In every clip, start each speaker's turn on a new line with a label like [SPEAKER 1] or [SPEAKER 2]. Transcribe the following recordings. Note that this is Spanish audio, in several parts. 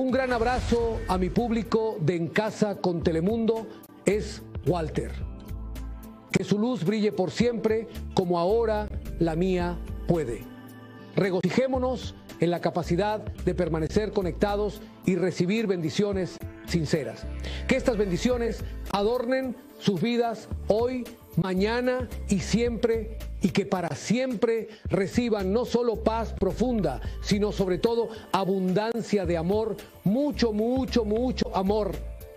[SPEAKER 1] Un gran abrazo a mi público de En Casa con Telemundo. Es Walter. Que su luz brille por siempre, como ahora la mía puede. Regocijémonos en la capacidad de permanecer conectados y recibir bendiciones sinceras. Que estas bendiciones adornen sus vidas hoy, mañana y siempre, y que para siempre reciban no solo paz profunda, sino sobre todo abundancia de amor, mucho, mucho, mucho amor.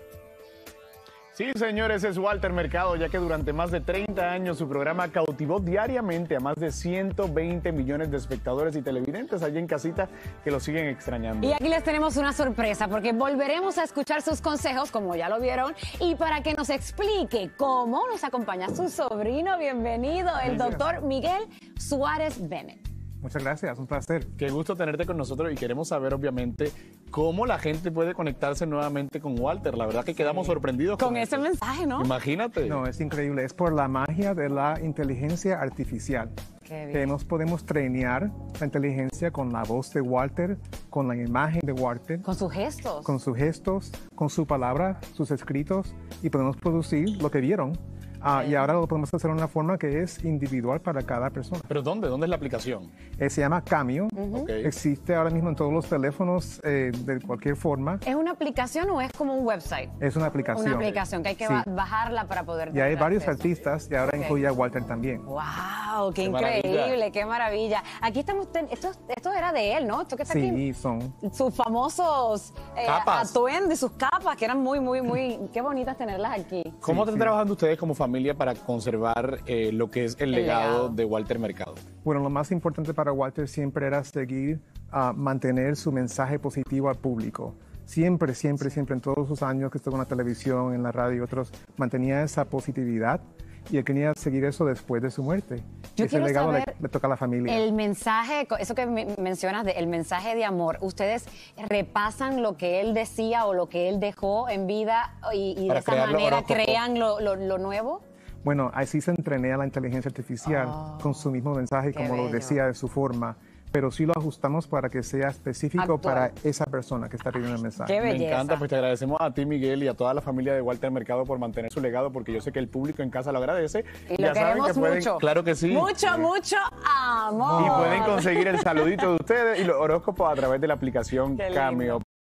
[SPEAKER 2] Sí, señores, es Walter Mercado, ya que durante más de 30 años su programa cautivó diariamente a más de 120 millones de espectadores y televidentes allí en casita que lo siguen extrañando.
[SPEAKER 3] Y aquí les tenemos una sorpresa, porque volveremos a escuchar sus consejos, como ya lo vieron, y para que nos explique cómo nos acompaña su sobrino, bienvenido, el doctor Miguel Suárez Bennett.
[SPEAKER 4] Muchas gracias, un placer.
[SPEAKER 2] Qué gusto tenerte con nosotros y queremos saber, obviamente, cómo la gente puede conectarse nuevamente con Walter. La verdad que quedamos sorprendidos
[SPEAKER 3] con ese mensaje, ¿no?
[SPEAKER 2] Imagínate.
[SPEAKER 4] No, es increíble. Es por la magia de la inteligencia artificial.
[SPEAKER 3] Qué bien.
[SPEAKER 4] Podemos trainear la inteligencia con la voz de Walter, con la imagen de Walter.
[SPEAKER 3] Con sus gestos.
[SPEAKER 4] Con sus gestos, con su palabra, sus escritos, y podemos producir lo que vieron. Y ahora lo podemos hacer de una forma que es individual para cada persona.
[SPEAKER 2] ¿Pero dónde? ¿Dónde es la aplicación?
[SPEAKER 4] Se llama Cameo.
[SPEAKER 2] Okay.
[SPEAKER 4] Existe ahora mismo en todos los teléfonos de cualquier forma.
[SPEAKER 3] ¿Es una aplicación o es como un website?
[SPEAKER 4] Es una aplicación.
[SPEAKER 3] Una aplicación que hay que bajarla para poder...
[SPEAKER 4] Y hay varios artistas y ahora incluye a Walter también.
[SPEAKER 3] ¡Wow! ¡Qué increíble!
[SPEAKER 2] Maravilla.
[SPEAKER 3] ¡Qué maravilla! Aquí estamos... Esto era de él, ¿no? Esto que está aquí.
[SPEAKER 4] Sí, son.
[SPEAKER 3] Sus famosos atuendos, sus capas, que eran muy, muy, muy... Qué bonitas tenerlas aquí.
[SPEAKER 2] ¿Cómo están trabajando ustedes como familia para conservar lo que es el legado de Walter Mercado?
[SPEAKER 4] Bueno, lo más importante para Walter siempre era seguir, mantener su mensaje positivo al público. Siempre, siempre, siempre, en todos sus años que estuvo en la televisión, en la radio y otros, mantenía esa positividad y él quería seguir eso después de su muerte. Ese legado le toca a la familia.
[SPEAKER 3] El mensaje, eso que mencionas, el mensaje de amor, ¿ustedes repasan lo que él decía o lo que él dejó en vida y de esa manera crean lo nuevo?
[SPEAKER 4] Bueno, así se entrenea la inteligencia artificial con su mismo mensaje, como lo decía de su forma. Pero sí lo ajustamos para que sea específico para esa persona que está pidiendo el mensaje.
[SPEAKER 3] ¡Qué belleza!
[SPEAKER 2] Me encanta, pues te agradecemos a ti, Miguel, y a toda la familia de Walter Mercado por mantener su legado, porque yo sé que el público en casa lo agradece.
[SPEAKER 3] Y lo queremos mucho.
[SPEAKER 2] Claro que sí.
[SPEAKER 3] Mucho, mucho amor.
[SPEAKER 2] Y pueden conseguir el saludito de ustedes y los horóscopos a través de la aplicación Cameo.